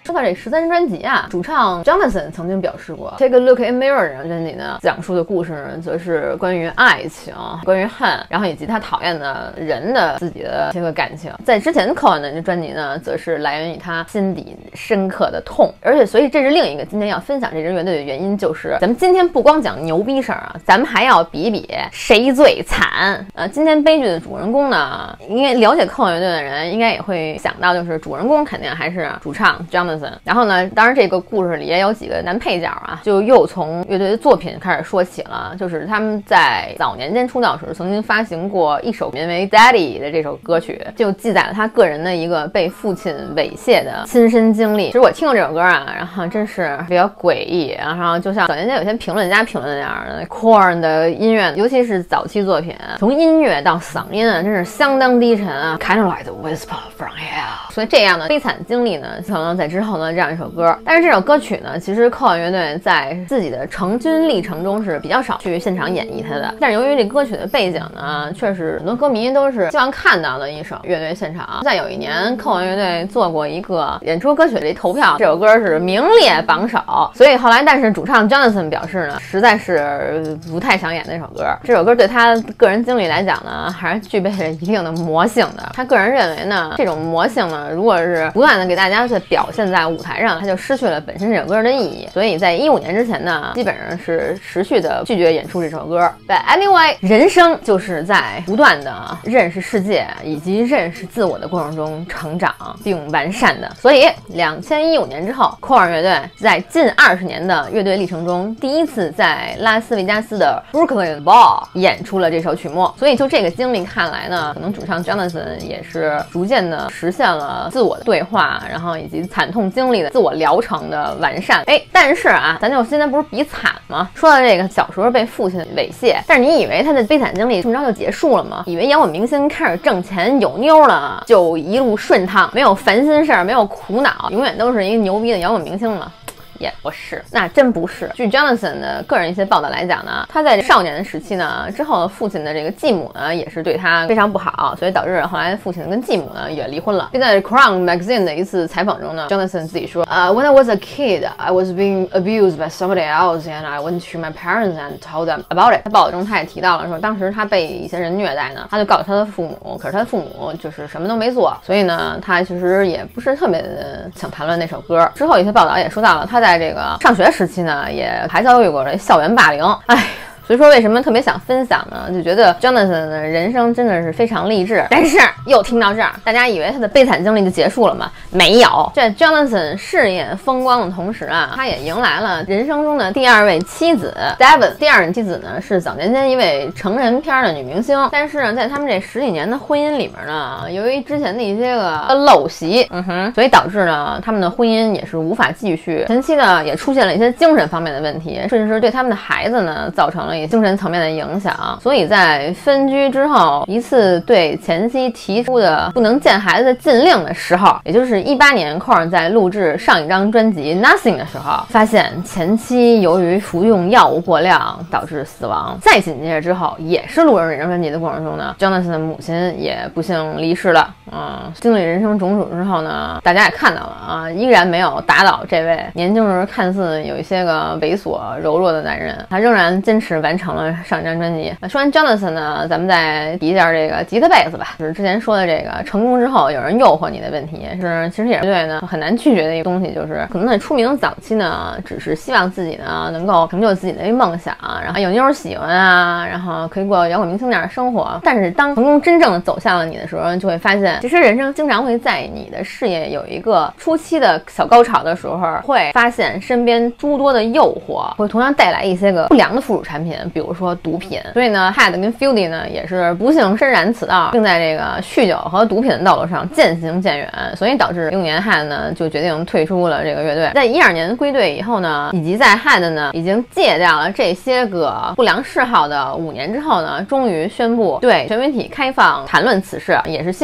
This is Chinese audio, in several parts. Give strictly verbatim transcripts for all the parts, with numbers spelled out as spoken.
说到这十三专辑啊，主唱 Jonathan 曾经表示过 ，Take a Look in Mirror 这张专辑呢，讲述的故事呢，则是关于爱情、关于恨，然后以及他讨厌的人的自己的这个感情。在之前 Cohen 的这专辑呢，则是来源于他心底深刻的痛。而且，所以这是另一个今天要分享这支乐队的原因，就是咱们今天不光讲牛逼事儿啊，咱们还要比一比谁最惨。呃，今天悲剧的主人公呢，应该了解 Cohen 乐队的人应该也会想到，就是主人公肯定还是主唱 Jonathan。然后呢，当然这个故事里也有几个男配角啊，就又从乐队的作品开始说起了。就是他们在早年间出道时，曾经发行过一首名为《Daddy》的这首歌曲，就记载了他个人的一个被父亲猥亵的亲身经历。其实我听过这首歌啊，然后真是比较诡异，然后就像早年间有些评论家评论那样的 Korn 的音乐，尤其是早期作品，从音乐到嗓音啊，真是相当低沉啊 ，kind of like the whisper from hell。所以这样的悲惨经历呢，可能在之后呢这样一首歌。但是这首歌曲呢，其实 Korn 乐队在自己的成军历程中是比较少去现场演绎它的。但是由于这歌曲的背景呢，确实很多歌迷都是希望看到的一首乐队现场。在有一年 Korn 乐队做过一个演出歌曲的一投票，这首歌是名列榜首。所以后来，但是主唱 Jonathan 表示呢，实在是不太想演那首歌。这首歌对他个人经历来讲呢，还是具备着一定的魔性的。他个人认为呢，这种魔性呢，如果是不断的给大家在表现在舞台上，他就失去了本身这首歌的意义。所以在一五年之前呢，基本上是持续的拒绝演出这首歌。But anyway， 人生就是在不断的认识世界以及认识自我的过程中成长并完善的。所以两千一五年之后 ，Korn 乐队在近二十年的乐队历程中，第一次在拉斯维加斯的 Brooklyn Ball 演出了这首曲目。所以就这个经历看来呢，可能主唱 Jonathan 也是逐渐的实现了自我的对话，然后以及惨痛经历的自我疗程的完善。哎，但是啊，咱就现在不是比惨吗？说到这个小时候被父亲猥亵，但是你以为他的悲惨经历这么着就结束了吗？以为摇滚明星开始挣钱有妞了，就一路顺畅，没有烦心事儿，没有苦恼，永远都是一个牛逼的摇滚明星了？也不是，那真不是。据 Jonathan 的个人一些报道来讲呢，他在少年的时期呢，之后父亲的这个继母呢，也是对他非常不好，所以导致后来父亲跟继母呢也离婚了。并在 Crown Magazine 的一次采访中呢 ，Jonathan 自己说，呃、uh, ，When I was a kid, I was being abused by somebody else, and I went to my parents and told them about it。他报道中他也提到了说，当时他被一些人虐待呢，他就告诉他的父母，可是他的父母就是什么都没做，所以呢，他其实也不是特别的想谈论那首歌。之后一些报道也说到了，他在在这个上学时期呢，也还遭遇过这校园霸凌。哎，所以说为什么特别想分享呢？就觉得 Jonathan 的人生真的是非常励志。但是又听到这儿，大家以为他的悲惨经历就结束了吗？没有。在 Jonathan 事业风光的同时啊，他也迎来了人生中的第二位妻子 Devon。第二任妻子呢是早年间一位成人片的女明星，但是呢，在他们这十几年的婚姻里面呢，由于之前的一些个陋习，嗯哼，所以导致呢他们的婚姻也是无法继续。前期呢也出现了一些精神方面的问题，甚至是对他们的孩子呢造成了精神层面的影响。所以在分居之后，一次对前妻提出的不能见孩子的禁令的时候，也就是一八年 Korn 在录制上一张专辑 Nothing 的时候，发现前妻由于服用药物过量导致死亡。再紧接着之后，也是录制这张专辑的过程中呢 Jonathan 的母亲也不幸离世了。嗯，经历人生种种之后呢，大家也看到了啊，依然没有打倒这位年轻时看似有一些个猥琐柔弱的男人，他仍然坚持完成了上一张专辑。说完 Jonathan 呢，咱们再提一下这个吉他贝斯吧，就是之前说的这个成功之后有人诱惑你的问题，是其实也是对呢很难拒绝的一个东西，就是可能在出名早期呢，只是希望自己呢能够成就自己的一个梦想，然后有妞喜欢啊，然后可以过摇滚明星那样的生活。但是当成功真正的走向了你的时候，就会发现，其实人生经常会在你的事业有一个初期的小高潮的时候，会发现身边诸多的诱惑，会同样带来一些个不良的附属产品，比如说毒品。所以呢 Head 跟 Fieldy 呢也是不幸深染此道，并在这个酗酒和毒品的道路上渐行渐远，所以导致六年 Head 呢就决定退出了这个乐队。在一二年归队以后呢，以及在 Head 呢已经戒掉了这些个不良嗜好的五年之后呢，终于宣布对全媒体开放谈论此事，也是希望给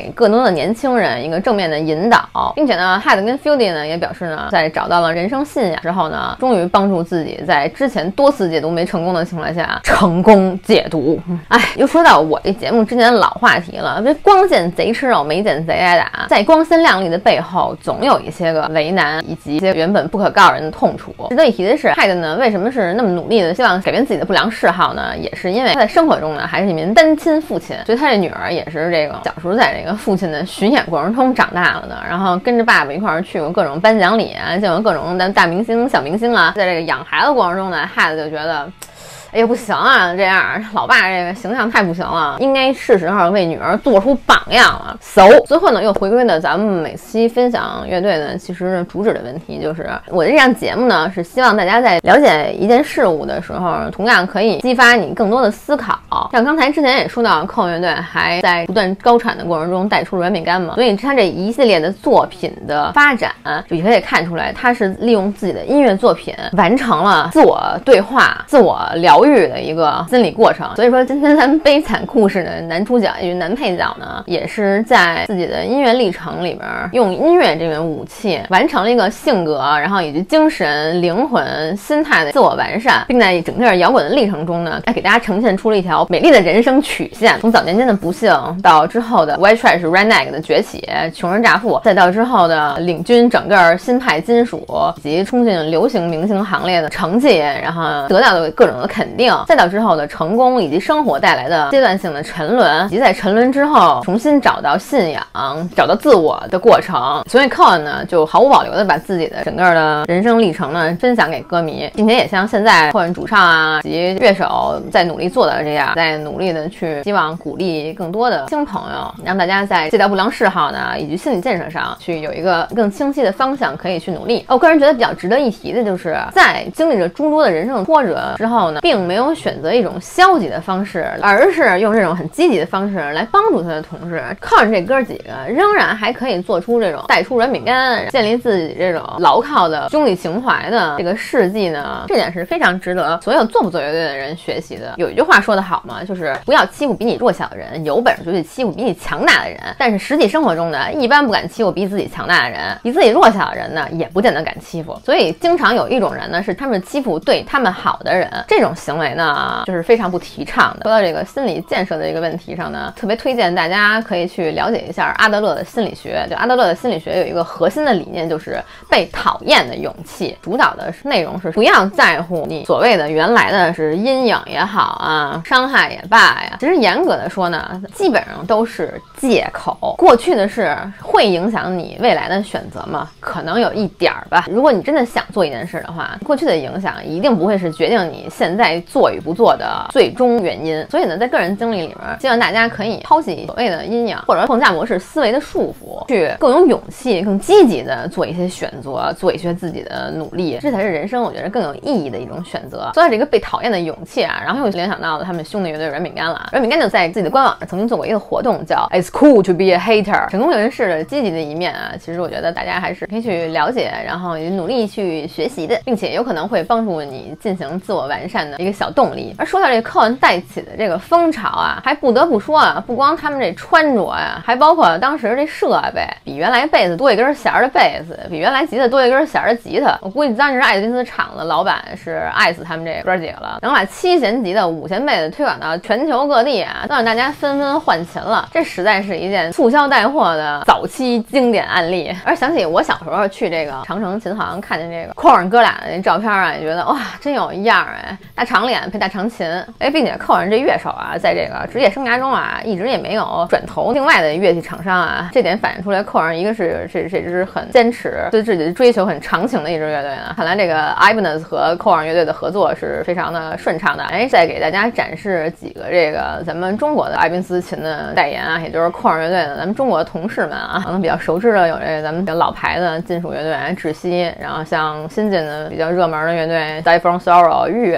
给更多的年轻人一个正面的引导，并且呢 Hyde 跟 Fieldy 呢也表示呢，在找到了人生信仰之后呢，终于帮助自己在之前多次解读没成功的情况下成功解读。哎，又说到我这节目之前的老话题了，这光见贼吃肉，没见贼挨打，在光鲜亮丽的背后总有一些个为难以及一些原本不可告人的痛楚。值得一提的是 Hyde 呢为什么是那么努力的希望改变自己的不良嗜好呢，也是因为他在生活中呢还是一名单亲父亲，所以他这女儿也是这个小时候在这个父亲的巡演过程中长大了的，然后跟着爸爸一块儿去过各种颁奖礼啊，见过各种大明星小明星啊。在这个养孩子过程中呢 Hyde 就觉得哎呀不行啊，这样老爸这个形象太不行了，应该是时候为女儿做出榜样了。So 最后呢又回归了咱们每期分享乐队呢其实主旨的问题，就是我的这档节目呢是希望大家在了解一件事物的时候同样可以激发你更多的思考。像刚才之前也说到Korn乐队还在不断高产的过程中带出软饼干嘛，所以他这一系列的作品的发展就也可以看出来他是利用自己的音乐作品完成了自我对话自我疗愈的一个心理过程。所以说今天咱们悲惨故事的男主角与男配角呢也是在自己的音乐历程里边用音乐这个武器完成了一个性格然后以及精神灵魂心态的自我完善，并在整个摇滚的历程中呢给大家呈现出了一条美丽的人生曲线，从早年间的不幸到之后的 White Trash Redneck 的崛起穷人乍富，再到之后的领军整个新派金属以及冲进流行明星行列的成绩，然后得到的各种的肯定，再到之后的成功以及生活带来的阶段性的沉沦，以及在沉沦之后重新找到信仰找到自我的过程。所以 Korn 呢就毫无保留的把自己的整个的人生历程呢分享给歌迷，并且也像现在 Korn 主唱啊以及乐手在努力做的这样，在努力的去希望鼓励更多的新朋友，让大家在戒掉不良嗜好呢以及心理建设上去有一个更清晰的方向可以去努力。我个人觉得比较值得一提的就是在经历着诸多的人生挫折之后呢，并没有选择一种消极的方式，而是用这种很积极的方式来帮助他的同事。靠着这哥几个仍然还可以做出这种带出软饼干建立自己这种牢靠的兄弟情怀的这个事迹呢，这点是非常值得所有做不做乐队的人学习的。有一句话说得好嘛，就是不要欺负比你弱小的人，有本事就去欺负比你强大的人。但是实际生活中呢，一般不敢欺负比自己强大的人，比自己弱小的人呢也不见得敢欺负。所以经常有一种人呢是他们欺负对他们好的人，这种行为呢就是非常不提倡的。说到这个心理建设的这个问题上呢，特别推荐大家可以去了解一下阿德勒的心理学。就阿德勒的心理学有一个核心的理念，就是被讨厌的勇气，主导的内容是不要在乎你所谓的原来的是阴影也好啊，伤害也罢呀，其实严格的说呢基本上都是借口。过去的事会影响你未来的选择吗？可能有一点儿吧。如果你真的想做一件事的话，过去的影响一定不会是决定你现在做与不做的最终原因。所以呢，在个人经历里面，希望大家可以抛弃所谓的阴影或者框架模式思维的束缚，去更有勇气更积极的做一些选择，做一些自己的努力，这才是人生我觉得更有意义的一种选择。说到这个被讨厌的勇气啊，然后又联想到了他们兄弟乐队软饼干了。软饼干就在自己的官网上曾经做过一个活动，叫 It's cool to be a hater， 成功人士的积极的一面啊，其实我觉得大家还是可以去了解，然后也努力去学习的，并且有可能会帮助你进行自我完善的一个小动力。而说到这个Korn带起的这个风潮啊，还不得不说啊，不光他们这穿着呀，还包括当时这设备，比原来贝斯多一根弦的贝斯，比原来吉他多一根弦的吉他。我估计当时艾德金斯厂的老板是爱死他们这哥几个了，能把七弦吉的五弦贝斯推广到全球各地啊，都让大家纷纷换琴了。这实在是一件促销带货的早期经典案例。而想起我小时候去这个长城琴行看见这个 Korn 哥俩的那照片啊，也觉得哇，真有一样哎，大长脸配大长琴哎，并且 Korn 这乐手啊，在这个职业生涯中啊，一直也没有转投另外的乐器厂商啊，这点反映出来 Korn 一个是这这支很坚持对自己的追求很长情的一支乐队呢。看来这个 Ibanez 和 Korn 乐队的合作是非常的顺畅的。哎，再给大家展示几个这个咱们中国的艾宾斯琴的代言啊，也就是 Korn 乐队的咱们中国的同事们啊，可能比较熟知的有这个咱们的老牌的金属乐队窒息，然后像新进的比较热门的乐队 Die From Sorrow 玉乐队啊，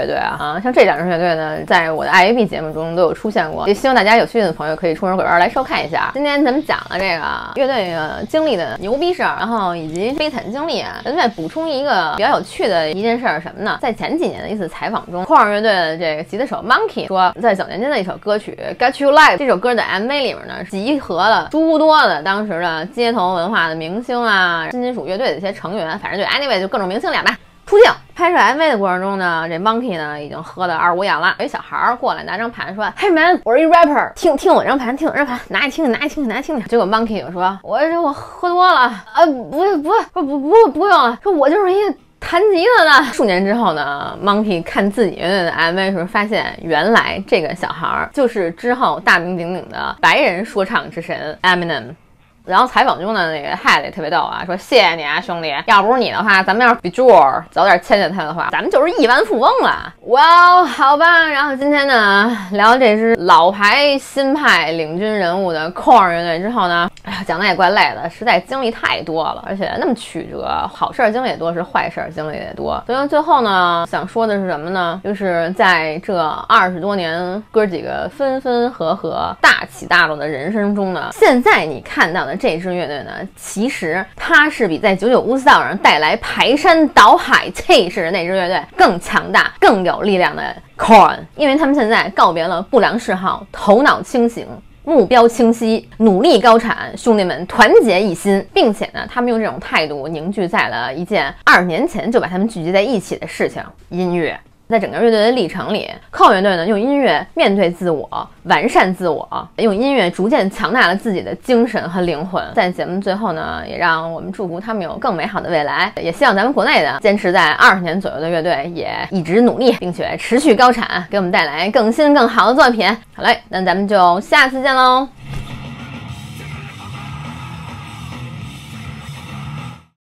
啊。像这两支乐队呢，在我的 I A B 节目中都有出现过，也希望大家有兴趣的朋友可以出门拐弯来收看一下。今天咱们讲了这个乐队的经历的牛逼事儿，然后以及悲惨经历啊，咱们再补充一个比较有趣的一件事儿，什么呢？在前几年的一次采访中，Korn乐队的这个吉他手 Monkey 说，在九年间的一首歌曲《Got You Live》这首歌的 M V 里面呢，集合了诸多的当时的街头文化的明星啊，新金属乐队的一些成员，反正就 anyway 就各种明星俩吧。出镜拍摄 M V 的过程中呢，这 Monkey 呢已经喝得二五氧了。有一小孩儿过来拿张盘说：“嘿 man， 我是一 rapper， 听听我这张盘，听我这张盘，拿来听听，拿来听听，拿来听听。”结果 Monkey 就说：“我这我喝多了，啊不不不不不不用了，说我就是一个弹吉他的。”数年之后呢 ，Monkey 看自己乐队的 M V 时候，发现原来这个小孩儿就是之后大名鼎鼎的白人说唱之神 Eminem。然后采访中呢，那个 Head 也特别逗啊，说谢谢你啊，兄弟，要不是你的话，咱们要是比 Jor 早点签下他的话，咱们就是亿万富翁了。哇、wow, 好吧，然后今天呢聊这支老牌新派领军人物的 Korn 乐队之后呢，哎呀，讲的也怪累的，实在经历太多了，而且那么曲折，好事儿经历也多，是坏事儿经历也多。所以最后呢，想说的是什么呢？就是在这二十多年哥几个分分合合、大起大落的人生中呢，现在你看到的这支乐队呢，其实它是比在九九乌斯道上带来排山倒海气势的那支乐队更强大、更有力量的 Korn， 因为他们现在告别了不良嗜好，头脑清醒，目标清晰，努力高产，兄弟们团结一心，并且呢，他们用这种态度凝聚在了一件二年前就把他们聚集在一起的事情——音乐。在整个乐队的历程里，Korn乐队呢用音乐面对自我，完善自我，用音乐逐渐强大了自己的精神和灵魂。在节目最后呢，也让我们祝福他们有更美好的未来，也希望咱们国内的坚持在二十年左右的乐队也一直努力，并且持续高产，给我们带来更新更好的作品。好嘞，那咱们就下次见喽。